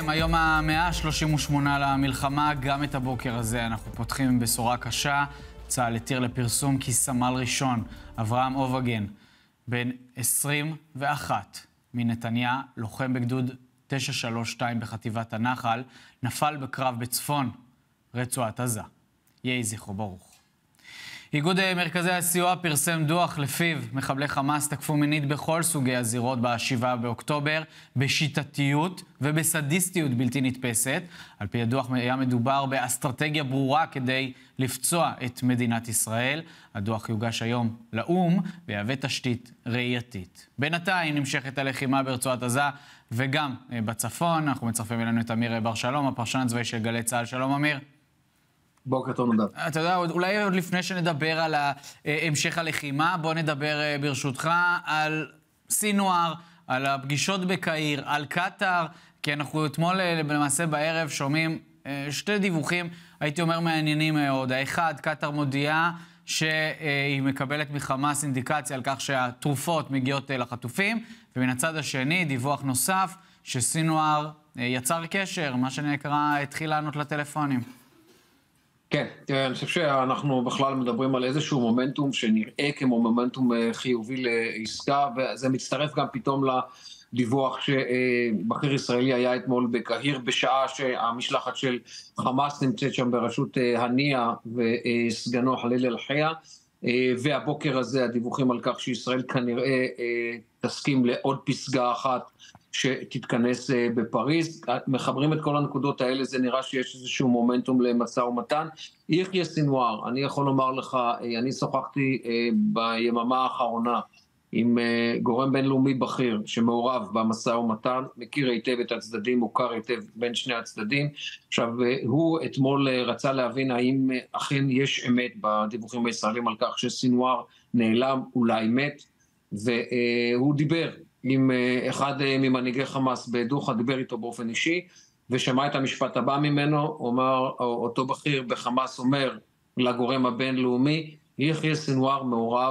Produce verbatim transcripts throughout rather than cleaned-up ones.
כן, היום ה-מאה שלושים ושמונה למלחמה, גם את הבוקר הזה אנחנו פותחים עם בשורה קשה. צה"ל התיר לפרסום כי סמל ראשון, אברהם אובגן, בן עשרים ואחת מנתניה, לוחם בגדוד תשע שלוש שתיים בחטיבת הנחל, נפל בקרב בצפון רצועת עזה. יהי זכרו ברוך. איגוד מרכזי הסיוע פרסם דוח לפיו מחבלי חמאס תקפו מינית בכל סוגי הזירות ב-שבעה באוקטובר, בשיטתיות ובסדיסטיות בלתי נתפסת. על פי הדוח היה מדובר באסטרטגיה ברורה כדי לפצוע את מדינת ישראל. הדוח יוגש היום לאום ויהווה תשתית ראייתית. בינתיים נמשכת הלחימה ברצועת עזה וגם בצפון. אנחנו מצרפים אלינו את אמיר בר שלום, הפרשן הצבאי של גלי צה"ל. שלום אמיר. בוקר טוב נדב. אתה יודע, אולי עוד לפני שנדבר על המשך הלחימה, בוא נדבר ברשותך על סינואר, על הפגישות בקהיר, על קטר, כי אנחנו אתמול למעשה בערב שומעים שתי דיווחים, הייתי אומר מעניינים מאוד. האחד, קטר מודיעה שהיא מקבלת מחמאס אינדיקציה על כך שהתרופות מגיעות לחטופים, ומן הצד השני, דיווח נוסף, שסינואר יצר קשר, מה שנקרא, התחיל לענות לטלפונים. כן, אני חושב שאנחנו בכלל מדברים על איזשהו מומנטום שנראה כמו מומנטום חיובי לעסקה, וזה מצטרף גם פתאום לדיווח שבחיר ישראלי היה אתמול בקהיר, בשעה שהמשלחת של חמאס נמצאת שם בראשות הנייה וסגנו חליל אל-חיה, והבוקר הזה הדיווחים על כך שישראל כנראה תסכים לעוד פסגה אחת שתתכנס בפריז. מחברים את כל הנקודות האלה, זה נראה שיש איזשהו מומנטום למשא ומתן. יחיא סינואר, אני יכול לומר לך, אני שוחחתי ביממה האחרונה עם גורם בינלאומי בכיר שמעורב במשא ומתן, מכיר היטב את הצדדים, מוכר היטב בין שני הצדדים. עכשיו, הוא אתמול רצה להבין האם אכן יש אמת בדיווחים הישראלים על כך שסינואר נעלם, אולי מת, והוא דיבר עם אחד ממנהיגי חמאס בדוחה, דיבר איתו באופן אישי, ושמע את המשפט הבא ממנו, אומר, אותו בכיר בחמאס אומר לגורם הבינלאומי, יחיא סינואר מעורב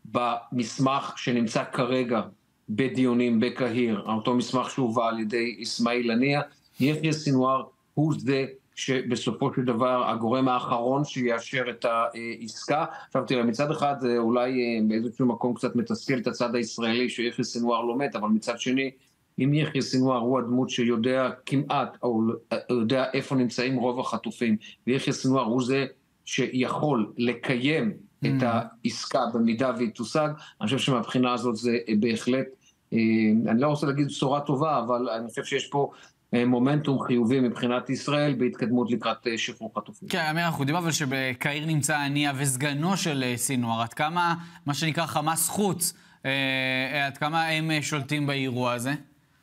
במסמך שנמצא כרגע בדיונים בקהיר, אותו מסמך שהובא על ידי אסמאעיל הנייה. יחיא סינואר הוא זה שבסופו של דבר הגורם האחרון שיאשר את העסקה. עכשיו תראה, מצד אחד זה אולי באיזשהו מקום קצת מתסכל את הצד הישראלי שיחיא סינואר לא מת, אבל מצד שני, אם יחיא סינואר הוא הדמות שיודע כמעט, או יודע איפה נמצאים רוב החטופים, ויחיא סינואר הוא זה שיכול לקיים את העסקה במידה והיא תושג, אני חושב שמבחינה הזאת זה בהחלט, אני לא רוצה להגיד בשורה טובה, אבל אני חושב שיש פה מומנטום חיובי מבחינת ישראל בהתקדמות לקראת שחרור חטופים. כן, אמיר, אנחנו יודעים אבל שבקהיר נמצא הנייה וסגנו של סינואר, עד כמה, מה שנקרא חמאס חוץ, עד כמה הם שולטים באירוע הזה?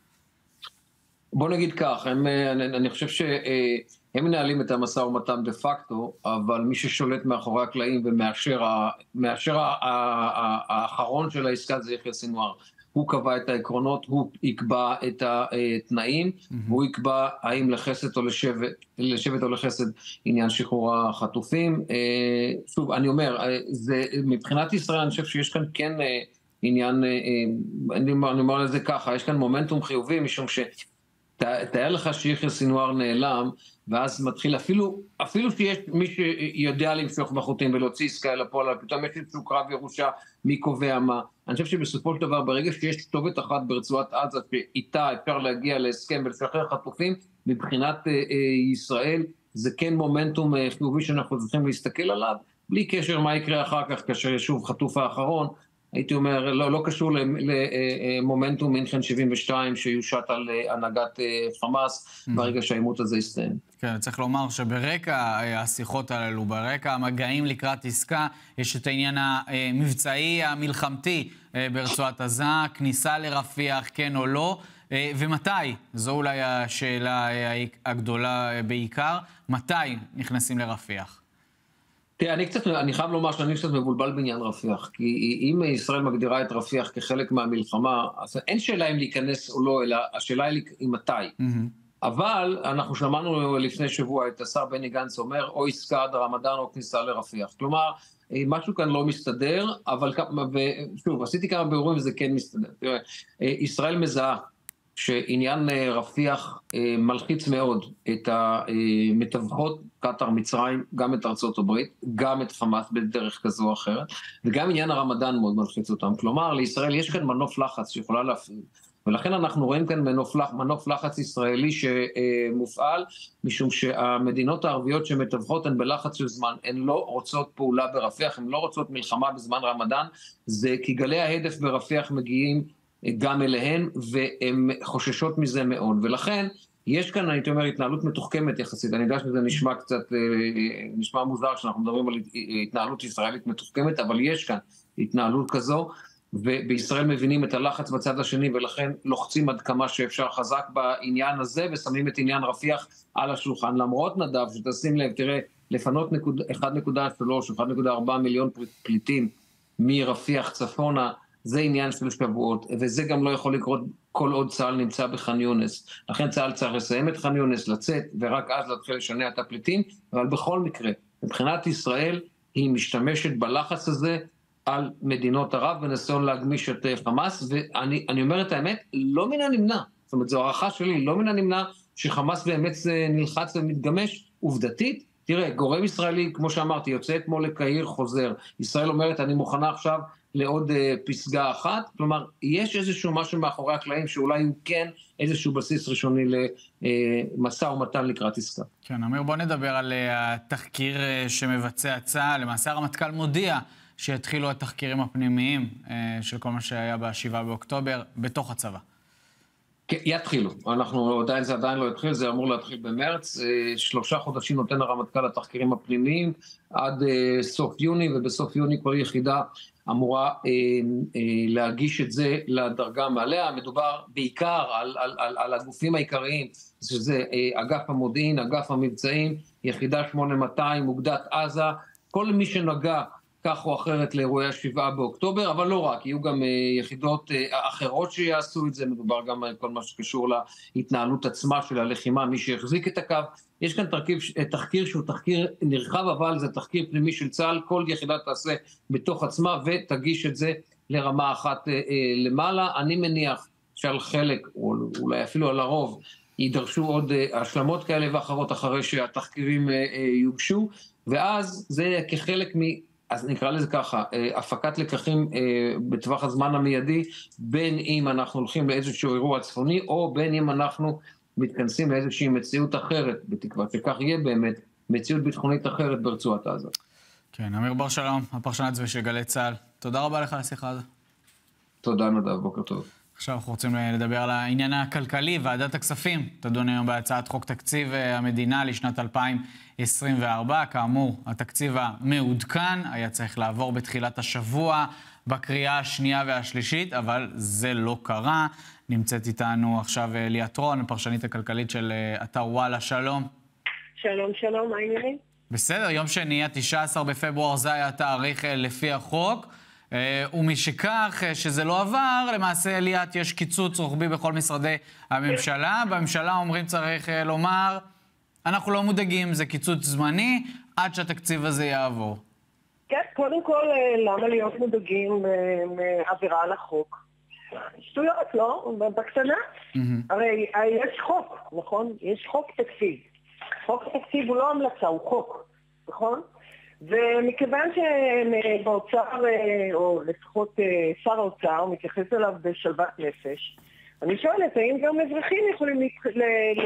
בוא נגיד כך, הם, אני, אני חושב שהם מנהלים את המשא ומתן דה פקטו, אבל מי ששולט מאחורי הקלעים ומאשר מאשר האחרון של העסקה זה יחיא סינואר. הוא קבע את העקרונות, הוא יקבע את התנאים, mm-hmm. הוא יקבע האם לחסד או לשבט, לשבט או לחסד עניין שחרור החטופים. שוב, אני אומר, זה, מבחינת ישראל אני חושב שיש כאן כן עניין, אני אומר לזה ככה, יש כאן מומנטום חיובי, משום ש... תאר לך שיחיא סינואר נעלם, ואז מתחיל אפילו, אפילו שיש מי שיודע למשוך בחוטים ולהוציא עסקה אל הפועל, פתאום יש איזשהו קרב ירושה, מי קובע מה. אני חושב שבסופו של דבר, ברגע שיש כתובת אחת ברצועת עזה, שאיתה אפשר להגיע להסכם ולשחרר חטופים, מבחינת אה, אה, ישראל, זה כן מומנטום אה, חיובי שאנחנו צריכים להסתכל עליו, בלי קשר מה יקרה אחר כך, כאשר ישוב חטוף האחרון, הייתי אומר, לא, לא קשור למומנטום מינכן שבעים ושתיים שיושת על הנהגת חמאס ברגע שהעימות הזה יסתיים. כן, צריך לומר שברקע השיחות הללו, ברקע המגעים לקראת עסקה, יש את העניין המבצעי המלחמתי ברצועת עזה, כניסה לרפיח, כן או לא, ומתי? זו אולי השאלה הגדולה בעיקר, מתי נכנסים לרפיח? תראה, אני קצת, אני חייב לומר שאני קצת מבולבל בעניין רפיח, כי אם ישראל מגדירה את רפיח כחלק מהמלחמה, אז אין שאלה אם להיכנס או לא, אלא השאלה היא מתי. אבל אנחנו שמענו לפני שבוע את השר בני גנץ אומר, או עסקה עד הרמדאן או כניסה לרפיח. כלומר, משהו כאן לא מסתדר, אבל שוב, עשיתי כמה בירורים וזה כן מסתדר. תראה, ישראל מזהה שעניין רפיח מלחיץ מאוד את המתווכות, קטר, מצרים, גם את ארצות הברית, גם את חמאס בדרך כזו או אחרת, וגם עניין הרמדאן מאוד מלחיץ אותם. כלומר, לישראל יש כאן מנוף לחץ שיכולה להפעיל, ולכן אנחנו רואים כאן מנוף, מנוף לחץ ישראלי שמופעל, משום שהמדינות הערביות שמתווכות הן בלחץ של זמן, הן לא רוצות פעולה ברפיח, הן לא רוצות מלחמה בזמן רמדאן, זה כי גלי ההדף ברפיח מגיעים גם אליהן, והן חוששות מזה מאוד, ולכן יש כאן, אני אומר, התנהלות מתוחכמת יחסית, אני יודע שזה נשמע קצת, נשמע מוזר שאנחנו מדברים על התנהלות ישראלית מתוחכמת, אבל יש כאן התנהלות כזו, ובישראל מבינים את הלחץ בצד השני, ולכן לוחצים עד כמה שאפשר חזק בעניין הזה, ושמים את עניין רפיח על השולחן, למרות נדב, שתשים לב, תראה, לפנות אחת נקודה שלוש, אחת נקודה ארבע מיליון פליטים מרפיח צפונה, זה עניין של שבועות, וזה גם לא יכול לקרות כל עוד צה"ל נמצא בח'אן יונס. לכן צה"ל צריך לסיים את ח'אן יונס, לצאת, ורק אז להתחיל לשנע את הפליטים, אבל בכל מקרה, מבחינת ישראל, היא משתמשת בלחץ הזה על מדינות ערב, וניסיון להגמיש את חמאס, ואני אני אומר את האמת, לא מן הנמנע, זאת אומרת, זו הערכה שלי, לא מן הנמנע שחמאס באמת נלחץ ומתגמש, עובדתית, תראה, גורם ישראלי, כמו שאמרתי, יוצא כמו לקהיר, חוזר. ישראל אומרת, אני מוכנה עכשיו לעוד פסגה אחת, כלומר, יש איזשהו משהו מאחורי הקלעים, שאולי הוא כן איזשהו בסיס ראשוני למשא ומתן לקראת עסקה. כן, אמיר, בוא נדבר על התחקיר שמבצע צה"ל. למעשה הרמטכ"ל מודיע שיתחילו התחקירים הפנימיים של כל מה שהיה בשבעה באוקטובר בתוך הצבא. יתחילו, אנחנו עדיין, זה עדיין לא יתחיל, זה אמור להתחיל במרץ, שלושה חודשים נותן הרמטכ"ל לתחקירים הפנימיים, עד סוף יוני, ובסוף יוני כל יחידה אמורה להגיש את זה לדרגה מעליה, מדובר בעיקר על, על, על, על הגופים העיקריים, שזה אגף המודיעין, אגף המבצעים, יחידה שמונה מאתיים, אוגדת עזה, כל מי שנגע כך או אחרת לאירועי השבעה באוקטובר, אבל לא רק, יהיו גם יחידות אחרות שיעשו את זה, מדובר גם על כל מה שקשור להתנהלות עצמה של הלחימה, מי שיחזיק את הקו. יש כאן תחקיר, תחקיר שהוא תחקיר נרחב, אבל זה תחקיר פנימי של צה"ל, כל יחידה תעשה בתוך עצמה ותגיש את זה לרמה אחת למעלה. אני מניח שעל חלק, או אולי אפילו על הרוב, יידרשו עוד השלמות כאלה ואחרות אחרי שהתחקירים יוגשו, ואז זה כחלק מ... אז נקרא לזה ככה, הפקת לקחים בטווח הזמן המיידי, בין אם אנחנו הולכים לאיזשהו אירוע צפוני, או בין אם אנחנו מתכנסים לאיזושהי מציאות אחרת, בתקווה שכך יהיה באמת מציאות ביטחונית אחרת ברצועת עזה. כן, אמיר בר שלום, הפרשן הצבאי של גלי צה"ל. תודה רבה לך על השיחה הזו. תודה נדב, בוקר טוב. עכשיו אנחנו רוצים לדבר על העניין הכלכלי. ועדת הכספים תדון היום בהצעת חוק תקציב המדינה לשנת אלפיים עשרים וארבע. כאמור, התקציב המעודכן היה צריך לעבור בתחילת השבוע בקריאה השנייה והשלישית, אבל זה לא קרה. נמצאת איתנו עכשיו ליאת רון, הפרשנית הכלכלית של אתר וואלה. שלום. שלום, שלום, מה העניינים? בסדר, יום שני, ה-תשעה עשר בפברואר, זה היה תאריך לפי החוק. ומשכך שזה לא עבר, למעשה ליאת יש קיצוץ רוחבי בכל משרדי הממשלה. בממשלה אומרים צריך לומר, אנחנו לא מודאגים, זה קיצוץ זמני, עד שהתקציב הזה יעבור. כן, קודם כל, למה להיות מודאגים מעבירה על החוק? שטויות, לא? בקטנה. הרי יש חוק, נכון? יש חוק תקציב. חוק תקציב הוא לא המלצה, הוא חוק, נכון? ומכיוון שבאוצר, או לפחות שר האוצר, מתייחס אליו בשלוות נפש, אני שואלת, האם גם אזרחים יכולים ל...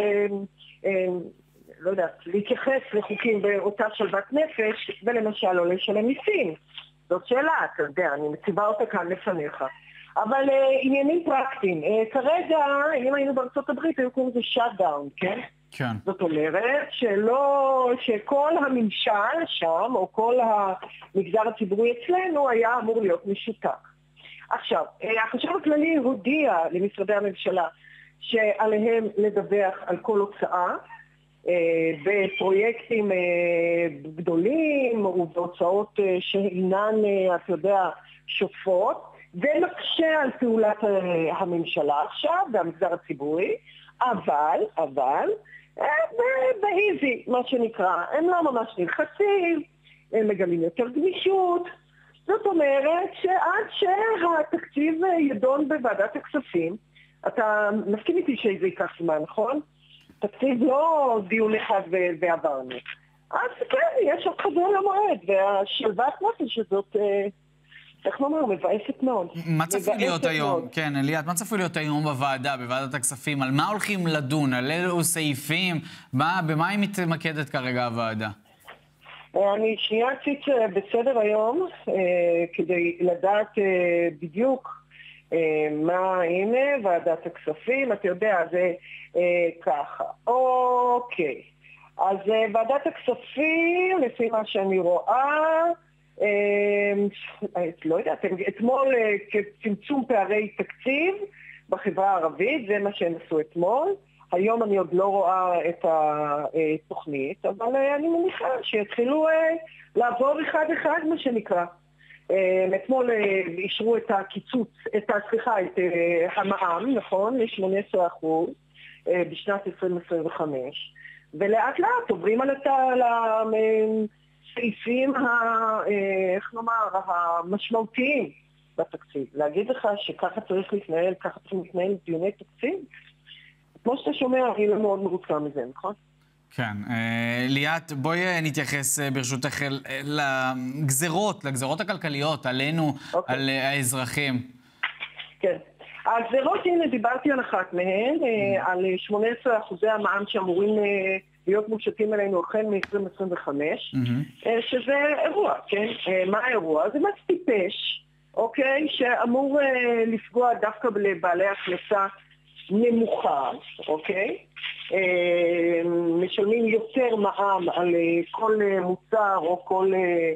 לא יודעת, להתייחס לחוקים באותה שלוות נפש, ולמשל לא לשלם מיסים? זאת שאלה, אתה יודע, אני מציבה אותה כאן לפניך. אבל עניינים פרקטיים. כרגע, אם היינו בארצות הברית, היו קוראים לזה shutdown, כן? כן. זאת אומרת שלא, שכל הממשל שם, או כל המגזר הציבורי אצלנו, היה אמור להיות משותק. עכשיו, החשב הכללי הודיע למשרדי הממשלה שעליהם לדווח על כל הוצאה, בפרויקטים גדולים ובהוצאות שאינן, אתה יודע, שוטפות, ומקשה על פעולת הממשלה עכשיו והמגזר הציבורי, אבל, אבל, באיזי, מה שנקרא, הם לא ממש נלחצים, הם מגלים יותר גמישות. זאת אומרת שעד שהתקציב ידון בוועדת הכספים, אתה מסכים איתי שזה ייקח זמן, נכון? תקציב לא דיון אחד ועברנו. אז כן, יש עוד חזון למועד, והשלוות נפש הזאת, איך נאמר, מבאסת מאוד. מה צפוי להיות היום, כן, אליעד, מה צפוי להיות היום בוועדה, בוועדת הכספים? על מה הולכים לדון? על אילו סעיפים? במה היא מתמקדת כרגע הוועדה? אני שנייה ציץ בסדר היום, כדי לדעת בדיוק מה, הנה, ועדת הכספים, אתה יודע, זה ככה. אוקיי. אז ועדת הכספים, לפי מה שאני רואה, לא יודעת, אתמול כצמצום פערי תקציב בחברה הערבית, זה מה שהם עשו אתמול. היום אני עוד לא רואה את התוכנית, אבל אני מניחה שיתחילו לעבור אחד אחד, מה שנקרא. אתמול אישרו את הקיצוץ, את הסליחה, את המע"מ, נכון, ל-שמונה עשרה אחוז בשנת עשרים עשרים וחמש, ולאט לאט עוברים על הסעיפים, איך נאמר, המשמעותיים בתקציב. להגיד לך שככה צריך להתנהל, ככה צריך להתנהל דיוני תקציב? כמו שאתה שומע, אני לא מאוד מרוצה מזה, נכון? כן. ליאת, בואי נתייחס ברשותך לגזרות, לגזרות הכלכליות, עלינו, על האזרחים. כן. הגזרות, הנה, דיברתי על אחת מהן, על שמונה עשרה אחוזי המע"מ שאמורים להיות מושתים עלינו החל מ-עשרים עשרים וחמש, שזה אירוע, כן? מה האירוע? זה מס טיפש, אוקיי? שאמור לפגוע דווקא לבעלי הכנסה נמוכה, אוקיי? משלמים יותר מע"מ על כל מוצר או כל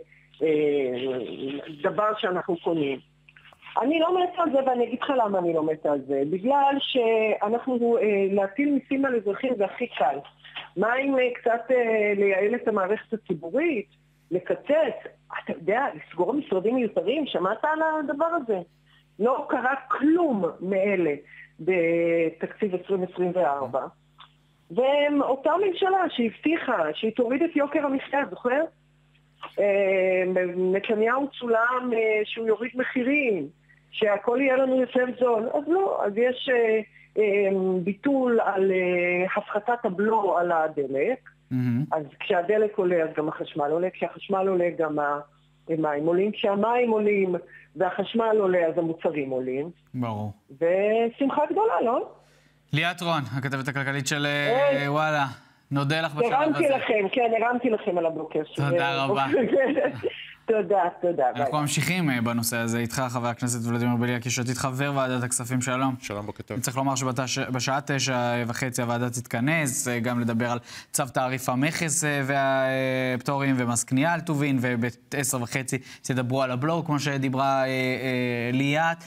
דבר שאנחנו קונים. אני לא מתה על זה, ואני אגיד לך למה אני לא מתה על זה. בגלל שאנחנו, להטיל מיסים על אזרחים זה הכי קל. מה אם קצת לייעל את המערכת הציבורית, לקצץ, אתה יודע, לסגור משרדים מיותרים, שמעת על הדבר הזה? לא קרה כלום מאלה בתקציב עשרים עשרים וארבע. ואותה ממשלה שהבטיחה, שהיא תוריד את יוקר המחיה, זוכר? נתניהו צולם שהוא יוריד מחירים, שהכל יהיה לנו יותר זול. אז לא, אז יש ביטול על הפחתת הבלו על הדלק. אז כשהדלק עולה, אז גם החשמל עולה. כשהחשמל עולה, גם המים עולים. כשהמים עולים והחשמל עולה, אז המוצרים עולים. ברור. ושמחה גדולה, לא? ליאת רון, הכתבת הכלכלית של וואלה. נודה לך בשלב הזה. הרמתי לכם, כן, הרמתי לכם על הבוקר. תודה רבה. תודה, תודה. אנחנו ממשיכים בנושא הזה איתך, חבר הכנסת ולדימיר בליאק, יש עתיד חבר ועדת הכספים, שלום. שלום, בוקר טוב. אני צריך לומר שבשעה תשע וחצי הוועדה תתכנס, גם לדבר על צו תעריף המכס והפטורים ומס קנייה על טובין, ובעשר וחצי תדברו על הבלו, כמו שדיברה ליאת.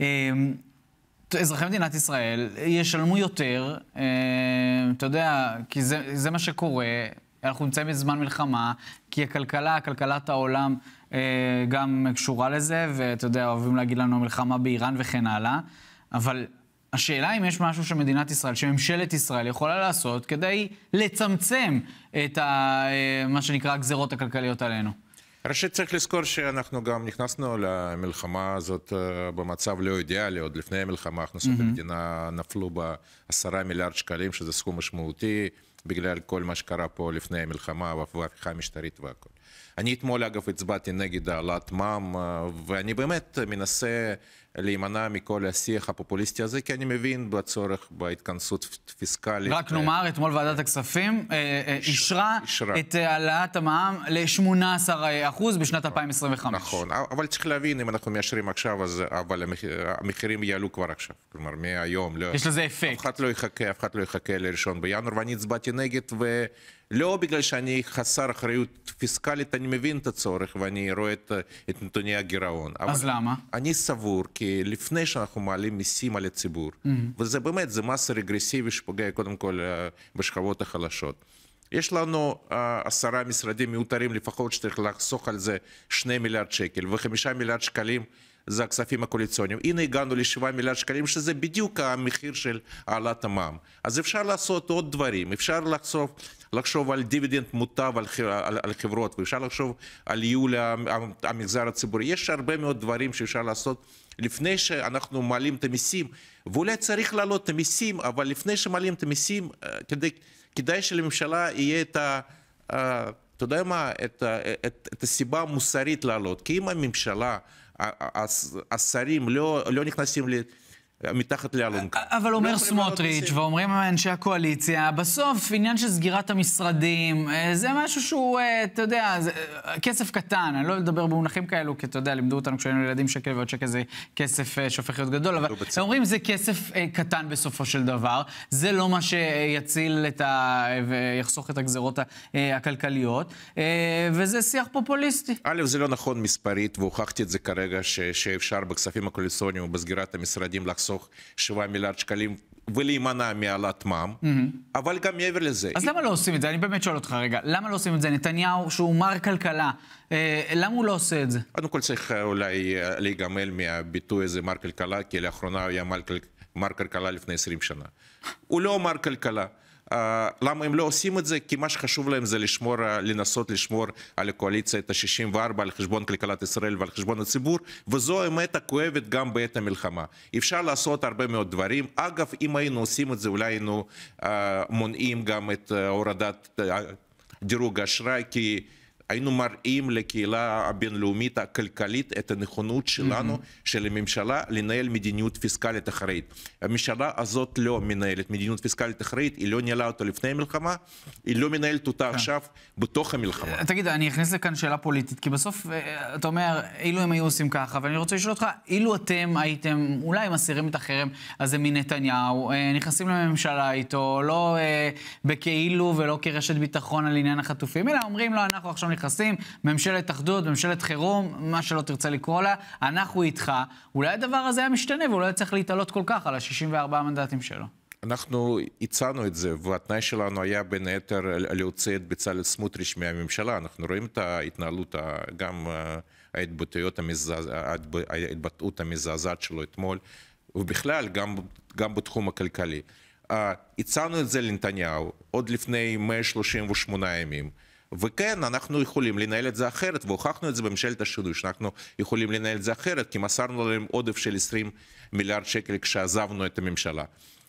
אזרחי מדינת ישראל ישלמו יותר, אתה יודע, כי זה, זה מה שקורה, אנחנו נמצאים בזמן מלחמה, כי הכלכלה, כלכלת העולם גם קשורה לזה, ואתה יודע, אוהבים להגיד לנו מלחמה באיראן וכן הלאה, אבל השאלה אם יש משהו שמדינת ישראל, שממשלת ישראל יכולה לעשות כדי לצמצם את ה, מה שנקרא הגזרות הכלכליות עלינו. ראשית צריך לזכור שאנחנו גם נכנסנו למלחמה הזאת במצב לא אידיאלי, עוד לפני המלחמה הכנסות mm-hmm. המדינה נפלו בעשרה מיליארד שקלים, שזה סכום משמעותי, בגלל כל מה שקרה פה לפני המלחמה וההפיכה המשטרית והכל. אני אתמול אגב הצבעתי נגד העלאת מע"מ, ואני באמת מנסה להימנע מכל השיח הפופוליסטי הזה, כי אני מבין בצורך בהתכנסות פיסקלית. רק נאמר, אתמול ועדת הכספים אישרה את העלאת המע"מ ל-שמונה עשר אחוז בשנת אלפיים עשרים וחמש. נכון, אבל צריך להבין, אם אנחנו מאשרים עכשיו, אבל המחירים יעלו כבר עכשיו. כלומר, מהיום, יש לזה אפקט. אף אחד לא יחכה, אף אחד לא יחכה לראשון בינואר, ואני הצבעתי נגד, ולא בגלל שאני חסר אחריות פיסקלית, אני מבין את הצורך, ואני רואה את, את נתוני הגירעון. אז למה? אני סבור, כי לפני שאנחנו מעלים מיסים על הציבור, mm-hmm. וזה באמת, זה מס רגרסיבי שפוגע קודם כל בשכבות החלשות. יש לנו uh, עשרה משרדים מיותרים לפחות שצריך לחסוך על זה שני מיליארד שקל, וחמישה מיליארד שקלים זה הכספים הקואליציוניים. הנה הגענו לשבעה מיליארד שקלים, שזה בדיוק המחיר של העלאת המע"מ. אז אפשר לעשות עוד דברים, אפשר לחשוב, לחשוב על דיבידנד מוטב על, על, על חברות, ואפשר לחשוב על ייעול המגזר הציבורי. יש הרבה מאוד דברים שאפשר לעשות לפני שאנחנו מעלים את המיסים, ואולי צריך להעלות את המיסים, אבל לפני שמעלים את המיסים, כדי, כדאי שלממשלה יהיה את ה... אתה יודע מה, את, את, את הסיבה המוסרית לעלות, כי אם הממשלה, השרים לא, לא נכנסים ל... מתחת לאלונקה. אבל אומר סמוטריץ' ואומרים אנשי הקואליציה, בסוף עניין של סגירת המשרדים, זה משהו שהוא, אתה יודע, כסף קטן, אני לא לדבר במונחים כאלו, כי אתה יודע, לימדו אותנו כשהיינו ילדים שקל ועוד שקל זה כסף שהופך להיות גדול, אבל אומרים זה כסף קטן בסופו של דבר, זה לא מה שיציל את ה... ויחסוך את הגזרות הכלכליות, וזה שיח פופוליסטי. א', זה לא נכון מספרית, והוכחתי את זה כרגע שאפשר בכספים הקואליציוניים ובסגירת המשרדים לחסוך שבעה מיליארד שקלים ולהימנע מהעלאת מע"מ, אבל גם מעבר לזה. אז למה לא עושים את זה? אני באמת שואל אותך רגע, למה לא עושים את זה? נתניהו, שהוא מר כלכלה, למה הוא לא עושה את זה? קודם כל צריך אולי להיגמל מהביטוי הזה מר כלכלה, כי לאחרונה הוא היה מר כלכלה לפני עשרים שנה. הוא לא מר כלכלה. Uh, למה הם לא עושים את זה? כי מה שחשוב להם זה לשמור, לנסות לשמור על הקואליציה את ה-שישים וארבע על חשבון כלכלת ישראל ועל חשבון הציבור, וזו האמת הכואבת גם בעת המלחמה. אפשר לעשות הרבה מאוד דברים. אגב, אם היינו עושים את זה, אולי היינו uh, מונעים גם את uh, הורדת uh, דירוג האשראי, כי היינו מראים לקהילה הבינלאומית הכלכלית את הנכונות שלנו, mm-hmm. של הממשלה, לנהל מדיניות פיסקלית אחראית. הממשלה הזאת לא מנהלת מדיניות פיסקלית אחראית, היא לא ניהלה אותה לפני המלחמה, היא לא מנהלת אותה okay. עכשיו בתוך המלחמה. תגיד, אני אכניס לכאן שאלה פוליטית, כי בסוף, אתה אומר, אילו הם היו עושים ככה, ואני רוצה לשאול אותך, אילו אתם הייתם, אולי מסירים את החרם הזה מנתניהו, נכנסים לממשלה איתו, לא בכאילו ולא כרשת ביטחון על עניין החטופים, אלא אומרים לו, אנחנו עכשיו נכנסים, ממשלת אחדות, ממשלת חירום, מה שלא תרצה לקרוא לה, אנחנו איתך. אולי הדבר הזה היה משתנה, ואולי צריך להתעלות כל כך על ה-שישים וארבעה מנדטים שלו. אנחנו הצענו את זה, והתנאי שלנו היה בין היתר להוציא את בצלאל סמוטריץ' מהממשלה. אנחנו רואים את ההתנהלות, גם ההתבטאות המזעזעת שלו אתמול, ובכלל, גם, גם בתחום הכלכלי. הצענו את זה לנתניהו עוד לפני מאה שלושים ושמונה ימים. וכן, אנחנו יכולים לנהל את זה אחרת, והוכחנו את זה בממשלת השינוי, שאנחנו יכולים לנהל את זה אחרת, כי מסרנו להם עודף של עשרים מיליארד שקל כשעזבנו את הממשלה.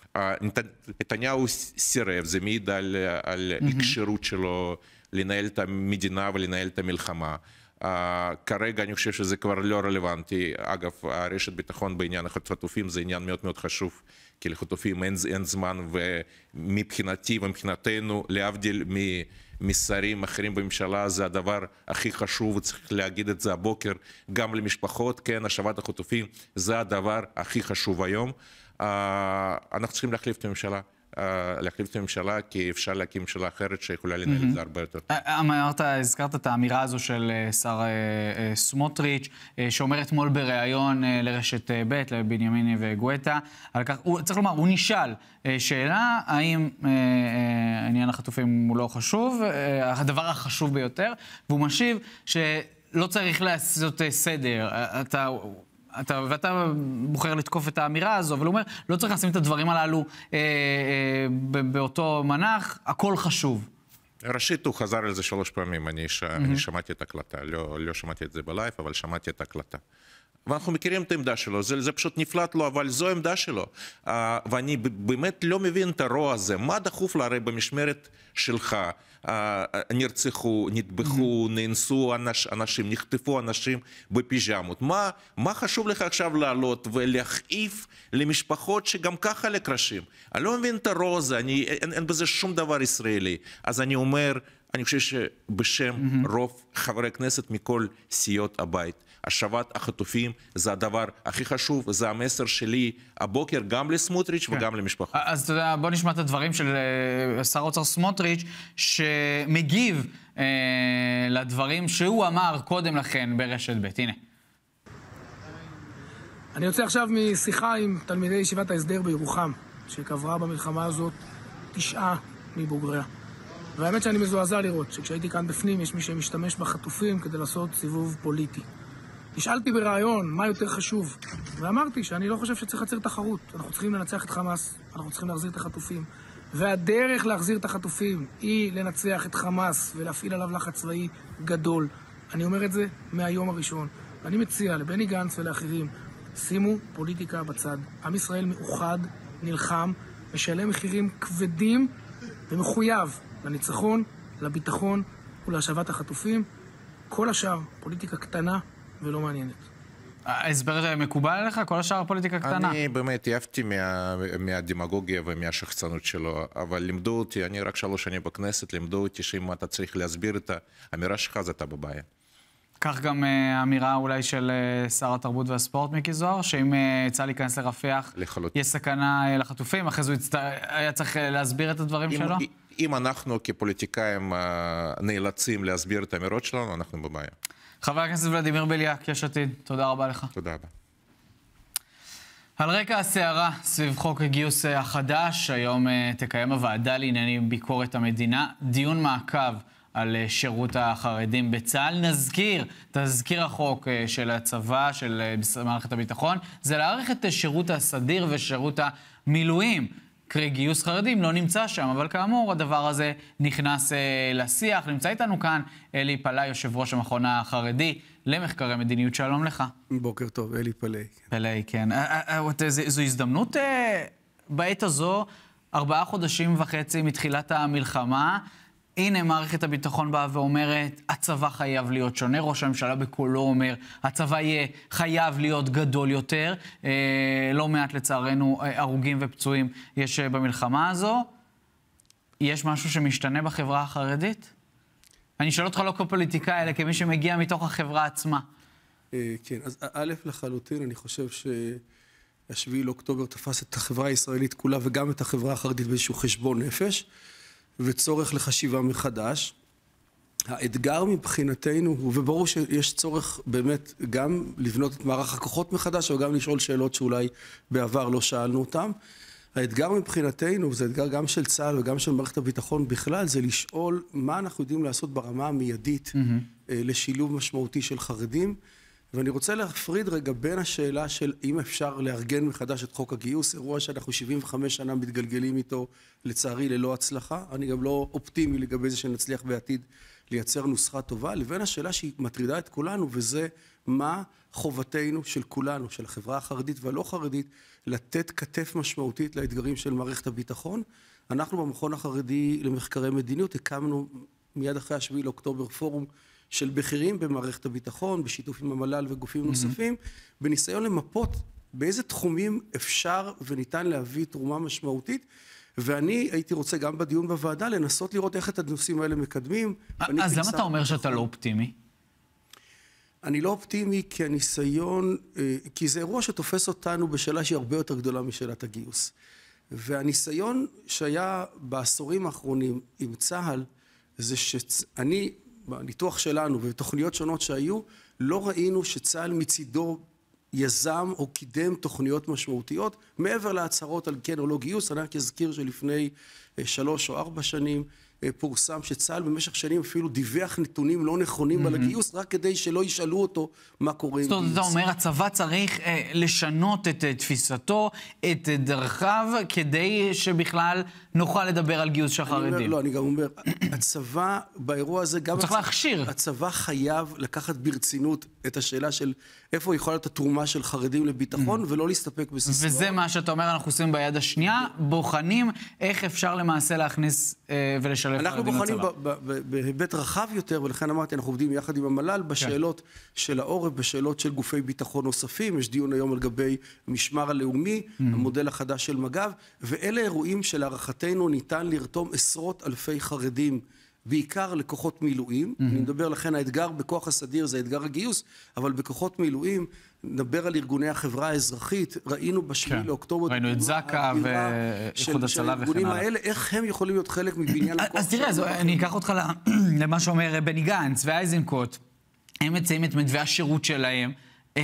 נתניהו סירב, זה מעיד על, על הקשרות שלו לנהל את המדינה ולנהל את המלחמה. Uh, כרגע אני חושב שזה כבר לא רלוונטי. אגב, הרשת ביטחון בעניין החטופים זה עניין מאוד מאוד חשוב, כי לחטופים אין, אין זמן, ומבחינתי ומבחינתנו, להבדיל משרים אחרים בממשלה, זה הדבר הכי חשוב, וצריך להגיד את זה הבוקר, גם למשפחות, כן, השבת החטופים, זה הדבר הכי חשוב היום. Uh, אנחנו צריכים להחליף את הממשלה. להחליף את הממשלה, כי אפשר להקים ממשלה אחרת שיכולה לנהל את זה הרבה יותר. אמרת, הזכרת את האמירה הזו של שר סמוטריץ', שאומר אתמול בריאיון לרשת ב' לבנימין וגואטה, צריך לומר, הוא נשאל שאלה, האם עניין החטופים הוא לא חשוב, הדבר החשוב ביותר, והוא משיב שלא צריך לעשות סדר, אתה... אתה, ואתה בוחר לתקוף את האמירה הזו, אבל הוא אומר, לא צריך לשים את הדברים הללו אה, אה, באותו מנח, הכל חשוב. ראשית, הוא חזר על זה שלוש פעמים, אני, ש... mm-hmm. אני שמעתי את הקלטה, לא, לא שמעתי את זה בלייב, אבל שמעתי את הקלטה. ואנחנו מכירים את העמדה שלו, זה, זה פשוט נפלט לו, אבל זו העמדה שלו. Uh, ואני באמת לא מבין את הרוע הזה, מה דחוף לה? הרי במשמרת שלך uh, נרצחו, נטבחו, mm-hmm. נאנסו אנש, אנשים, נחטפו אנשים בפיג'מות. מה, מה חשוב לך עכשיו לעלות ולהכאיב למשפחות שגם ככה לקרשים? אני לא מבין את הרוע הזה, אני, אין, אין בזה שום דבר ישראלי. אז אני אומר, אני חושב שבשם mm-hmm. רוב חברי הכנסת מכל סיעות הבית, השבת החטופים זה הדבר הכי חשוב, זה המסר שלי הבוקר גם לסמוטריץ' כן. וגם למשפחות. אז אתה יודע, בוא נשמע את הדברים של שר האוצר סמוטריץ' שמגיב אה, לדברים שהוא אמר קודם לכן ברשת ב'. הנה. אני יוצא עכשיו משיחה עם תלמידי ישיבת ההסדר בירוחם, שקברה במלחמה הזאת תשעה מבוגריה. והאמת שאני מזועזע לראות שכשהייתי כאן בפנים יש מי שמשתמש בחטופים כדי לעשות סיבוב פוליטי. נשאלתי ברעיון מה יותר חשוב, ואמרתי שאני לא חושב שצריך לציר תחרות. אנחנו צריכים לנצח את חמאס, אנחנו צריכים להחזיר את החטופים. והדרך להחזיר את החטופים היא לנצח את חמאס ולהפעיל עליו לחץ צבאי גדול. אני אומר את זה מהיום הראשון. ואני מציע לבני גנץ ולאחרים, שימו פוליטיקה בצד. עם ישראל מאוחד, נלחם, משלם מחירים כבדים ומחויב לניצחון, לביטחון ולהשבת החטופים. כל השאר פוליטיקה קטנה ולא מעניינת. ההסבר מקובל עליך? כל השאר פוליטיקה קטנה. אני באמת יפתי מה, מהדמגוגיה ומהשחצנות שלו, אבל לימדו אותי, אני רק שלוש שנים בכנסת, לימדו אותי שאם אתה צריך להסביר את האמירה שלך, אז אתה בבעיה. כך גם האמירה אולי של שר התרבות והספורט מיקי זוהר, שאם צה"ל ייכנס לרפיח, יש סכנה לחטופים, אחרי זה הוא יצט... היה צריך להסביר את הדברים אם, שלו? אם אנחנו כפוליטיקאים נאלצים להסביר את האמירות שלנו, אנחנו בבעיה. חבר הכנסת ולדימיר בליאק, יש עתיד, תודה רבה לך. תודה רבה. על רקע הסערה סביב חוק הגיוס החדש, היום תקיים הוועדה לענייני ביקורת המדינה דיון מעקב על שירות החרדים בצה"ל. נזכיר, תזכיר החוק של הצבא, של מערכת הביטחון, זה להאריך את שירות הסדיר ושירות המילואים. קרי גיוס חרדים לא נמצא שם, אבל כאמור הדבר הזה נכנס לשיח. נמצא איתנו כאן אלי פלאי, יושב ראש המכון החרדי למחקרי מדיניות. שלום לך. בוקר טוב, אלי פלאי. פלאי, כן. זו הזדמנות בעת הזו, ארבעה חודשים וחצי מתחילת המלחמה, הנה מערכת הביטחון באה ואומרת, הצבא חייב להיות שונה, ראש הממשלה בקולו אומר, הצבא יהיה חייב להיות גדול יותר, אה, לא מעט לצערנו הרוגים ופצועים יש במלחמה הזו. יש משהו שמשתנה בחברה החרדית? אני שואל אותך לא כפוליטיקאי, אלא כמי שמגיע מתוך החברה עצמה. אה, כן, אז א' לחלוטין, אני חושב שהשביעי לאוקטובר תפס את החברה הישראלית כולה וגם את החברה החרדית באיזשהו חשבון נפש. וצורך לחשיבה מחדש. האתגר מבחינתנו הוא, וברור שיש צורך באמת גם לבנות את מערך הכוחות מחדש, אבל גם לשאול שאלות שאולי בעבר לא שאלנו אותם. האתגר מבחינתנו, וזה אתגר גם של צה"ל וגם של מערכת הביטחון בכלל, זה לשאול מה אנחנו יודעים לעשות ברמה המיידית mm-hmm. לשילוב משמעותי של חרדים. ואני רוצה להפריד רגע בין השאלה של אם אפשר לארגן מחדש את חוק הגיוס, אירוע שאנחנו שבעים וחמש שנה מתגלגלים איתו, לצערי ללא הצלחה, אני גם לא אופטימי לגבי זה שנצליח בעתיד לייצר נוסחה טובה, לבין השאלה שהיא מטרידה את כולנו, וזה מה חובתנו של כולנו, של החברה החרדית והלא חרדית, לתת כתף משמעותית לאתגרים של מערכת הביטחון. אנחנו במכון החרדי למחקרי מדיניות הקמנו מיד אחרי השביעי לאוקטובר פורום של בכירים במערכת הביטחון, בשיתוף עם המל"ל וגופים mm-hmm. נוספים, בניסיון למפות באיזה תחומים אפשר וניתן להביא תרומה משמעותית, ואני הייתי רוצה גם בדיון בוועדה לנסות לראות איך את הנושאים האלה מקדמים. אז למה אתה אומר שאתה לא אופטימי? אני לא אופטימי כי הניסיון, כי זה אירוע שתופס אותנו בשאלה שהיא הרבה יותר גדולה משאלת הגיוס. והניסיון שהיה בעשורים האחרונים עם צה"ל, זה שאני, בניתוח שלנו ובתוכניות שונות שהיו, לא ראינו שצה"ל מצידו יזם או קידם תוכניות משמעותיות, מעבר להצהרות על כן או לא גיוס. אני רק אזכיר שלפני שלוש או ארבע שנים פורסם שצה"ל במשך שנים אפילו דיווח נתונים לא נכונים על הגיוס, רק כדי שלא ישאלו אותו מה קורה עם גיוס. זאת אומרת, אתה אומר, הצבא צריך אה, לשנות את תפיסתו, את דרכיו, כדי שבכלל נוכל לדבר על גיוס של חרדים. לא, אני גם אומר, הצבא באירוע הזה גם... הוא צריך להכשיר. הצבא חייב לקחת ברצינות את השאלה של איפה יכולה להיות התרומה של חרדים לביטחון, ולא להסתפק בסיסמאות. וזה מה שאתה אומר, אנחנו עושים ביד השנייה, בוחנים איך אפשר למעשה להכניס אה, ולשלב אנחנו בוחנים בהיבט רחב יותר, ולכן אמרתי, אנחנו עובדים יחד עם המל"ל בשאלות של העורף, בשאלות של גופי ביטחון נוספים. יש דיון היום על גבי משמר הלאומי, המודל החדש של מג"ב, ואלה אירועים שלהערכתנו ניתן לרתום עשרות אלפי חרדים, בעיקר לכוחות מילואים. אני מדבר לכן, האתגר בכוח הסדיר זה אתגר הגיוס, אבל בכוחות מילואים, נדבר על ארגוני החברה האזרחית, ראינו בשביעי לאוקטובר... ראינו את זק"א ואיחוד הצלה וכן הלאה. האלה, איך הם יכולים להיות חלק מבניין הכוח? אז תראה, אני אקח אותך למה שאומר בני גנץ ואייזנקוט. הם מציעים את מתווה השירות שלהם,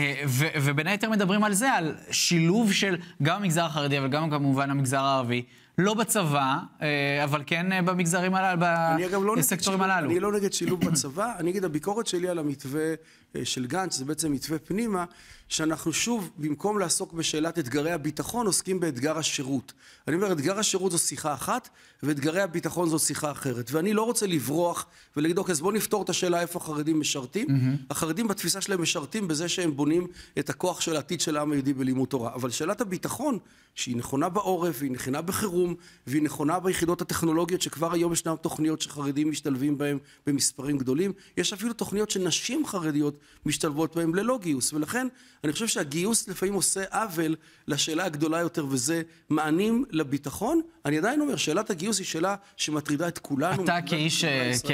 ובין היתר מדברים על זה, על שילוב של גם המגזר החרדי, אבל גם כמובן המגזר הערבי, לא בצבא, אבל כן במגזרים הללו, בסקטורים הללו. אני לא נגד שילוב בצבא, אני אגיד, הביקורת שלי על המתווה של גנץ, זה בעצם מתווה פנימה, שאנחנו שוב, במקום לעסוק בשאלת אתגרי הביטחון, עוסקים באתגר השירות. אני אומר, אתגר השירות זו שיחה אחת, ואתגרי הביטחון זו שיחה אחרת. ואני לא רוצה לברוח ולהגיד, אוקיי, אז בואו נפתור את השאלה איפה החרדים משרתים. Mm-hmm. החרדים בתפיסה שלהם משרתים בזה שהם בונים את הכוח של העתיד של העם היהודי בלימוד תורה. אבל שאלת הביטחון, שהיא נכונה בעורף, והיא נכונה בחירום, והיא נכונה ביחידות הטכנולוגיות, שכבר היום ישנן תוכניות שחרדים משתלבים בהם במספרים גדולים. יש אפילו תוכניות שנשים חרדיות משתלבות בהם ללא גיוס. ולכן אני חושב שהגיוס לפעמים עושה עוול לשאלה הגדולה יותר, וזה מענים לביטחון. אני עדיין אומר, שאלת הגיוס היא שאלה שמטרידה את כולנו. אתה כאיש,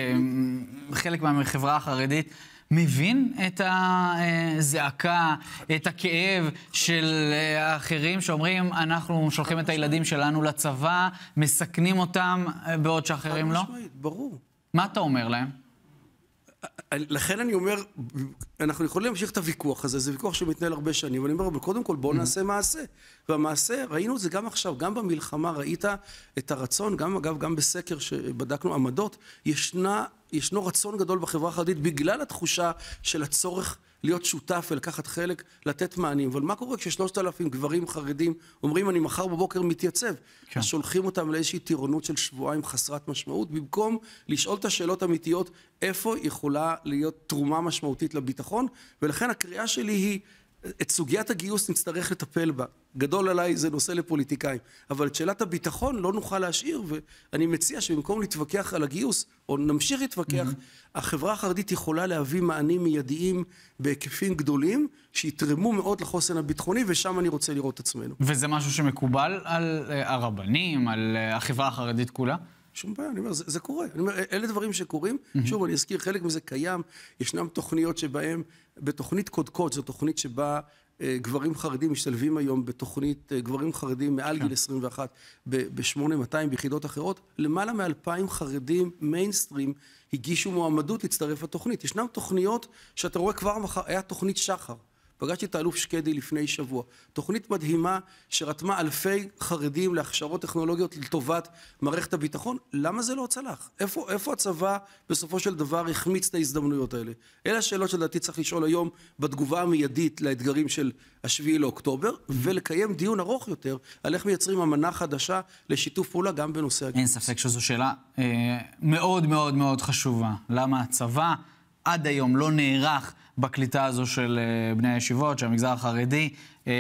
כחלק מהחברה החרדית, מבין את הזעקה, את הכאב של האחרים שאומרים, אנחנו שולחים את הילדים שלנו לצבא, מסכנים אותם בעוד שאחרים לא? ברור. מה אתה אומר להם? לכן אני אומר, אנחנו יכולים להמשיך את הוויכוח הזה, זה ויכוח שמתנהל הרבה שנים, ואני אומר, אבל קודם כל בואו נעשה מעשה. והמעשה, ראינו את זה גם עכשיו, גם במלחמה, ראית את הרצון, גם אגב, גם בסקר שבדקנו עמדות, ישנה, ישנו רצון גדול בחברה החרדית, בגלל התחושה של הצורך להיות שותף ולקחת חלק, לתת מענים. אבל מה קורה כששלושת אלפים גברים חרדים אומרים, אני מחר בבוקר מתייצב? כן. אז שולחים אותם לאיזושהי טירונות של שבועיים חסרת משמעות, במקום לשאול את השאלות האמיתיות, איפה יכולה להיות תרומה משמעותית לביטחון? ולכן הקריאה שלי היא, את סוגיית הגיוס נצטרך לטפל בה. גדול עליי זה נושא לפוליטיקאים. אבל את שאלת הביטחון לא נוכל להשאיר, ואני מציע שבמקום להתווכח על הגיוס, או נמשיך להתווכח, mm-hmm. החברה החרדית יכולה להביא מענים מיידיים בהיקפים גדולים, שיתרמו מאוד לחוסן הביטחוני, ושם אני רוצה לראות את עצמנו. וזה משהו שמקובל על הרבנים, על החברה החרדית כולה? שום בעיה, אני אומר, זה, זה קורה. אני אומר, אלה דברים שקורים. Mm-hmm. שוב, אני אזכיר, חלק מזה קיים. ישנם תוכניות שבהם, בתוכנית קודקוד, זו תוכנית שבה אה, גברים חרדים משתלבים היום בתוכנית, אה, גברים חרדים מעל גיל עשרים ואחת, ב-שמונה אלף מאתיים ביחידות אחרות. למעלה מאלפיים חרדים מיינסטרים הגישו מועמדות להצטרף לתוכנית. ישנם תוכניות שאתה רואה כבר מחר, היה תוכנית שחר. פגשתי את האלוף שקדי לפני שבוע. תוכנית מדהימה שרתמה אלפי חרדים להכשרות טכנולוגיות לטובת מערכת הביטחון. למה זה לא צלח? איפה, איפה הצבא בסופו של דבר החמיץ את ההזדמנויות האלה? אלה השאלות שלדעתי צריך לשאול היום בתגובה המיידית לאתגרים של השביעי לאוקטובר, ולקיים דיון ארוך יותר על איך מייצרים אמנה חדשה לשיתוף פעולה גם בנושא הגיוס. אין ספק שזו שאלה אה, מאוד מאוד מאוד חשובה. למה הצבא עד היום לא נערך בקליטה הזו של בני הישיבות, של המגזר החרדי,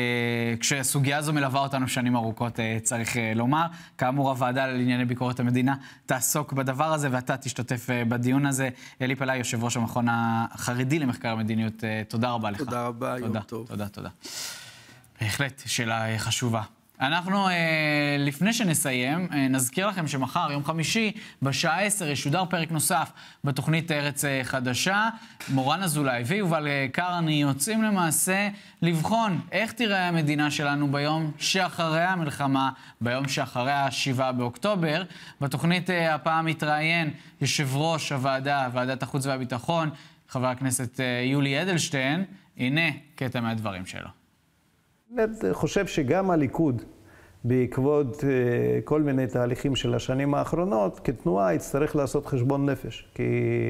כשהסוגיה הזו מלווה אותנו שנים ארוכות, צריך לומר. כאמור, הוועדה לענייני ביקורת המדינה תעסוק בדבר הזה, ואתה תשתתף בדיון הזה. אלי פלאי, יושב ראש המכון החרדי למחקר המדיניות, תודה רבה לך. תודה רבה, יום טוב. תודה, תודה. בהחלט, שאלה חשובה. אנחנו, לפני שנסיים, נזכיר לכם שמחר, יום חמישי, בשעה עשר, ישודר פרק נוסף בתוכנית ארץ חדשה. מורן אזולאי ויובל קרני יוצאים למעשה לבחון איך תראה המדינה שלנו ביום שאחרי המלחמה, ביום שאחרי השבעה באוקטובר. בתוכנית הפעם מתראיין יושב ראש הוועדה, ועדת החוץ והביטחון, חבר הכנסת יולי אדלשטיין. הנה קטע מהדברים שלו. אני חושב שגם הליכוד, בעקבות כל מיני תהליכים של השנים האחרונות, כתנועה יצטרך לעשות חשבון נפש. כי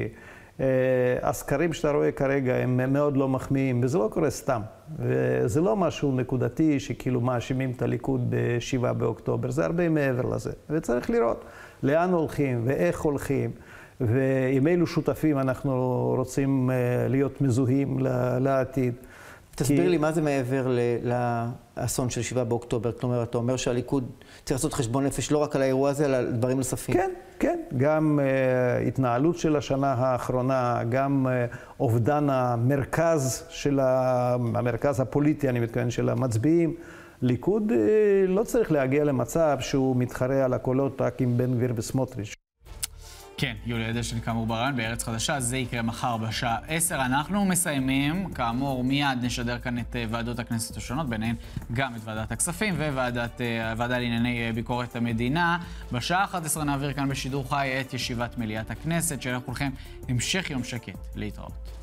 הסקרים שאתה רואה כרגע הם מאוד לא מחמיאים, וזה לא קורה סתם. וזה לא משהו נקודתי שכאילו מאשימים את הליכוד בשבעה באוקטובר, זה הרבה מעבר לזה. וצריך לראות לאן הולכים ואיך הולכים, ועם אילו שותפים אנחנו רוצים להיות מזוהים לעתיד. תסביר כי... לי מה זה מעבר לאסון של שבעה באוקטובר. כלומר, אתה אומר שהליכוד צריך לעשות חשבון נפש לא רק על האירוע הזה, אלא על דברים נוספים. כן, כן. גם uh, התנהלות של השנה האחרונה, גם uh, אובדן המרכז של ה... המרכז הפוליטי, אני מתכוון, של המצביעים. ליכוד uh, לא צריך להגיע למצב שהוא מתחרה על הקולות רק עם בן גביר וסמוטריץ'. כן, יולי אדלשטיין כאמור ברעיון בארץ חדשה, זה יקרה מחר בשעה עשר. אנחנו מסיימים, כאמור מיד נשדר כאן את ועדות הכנסת השונות, ביניהן גם את ועדת הכספים וועדת הוועדה לענייני ביקורת המדינה. בשעה אחת עשרה נעביר כאן בשידור חי את ישיבת מליאת הכנסת, שיהיה לכולכם המשך יום שקט. להתראות.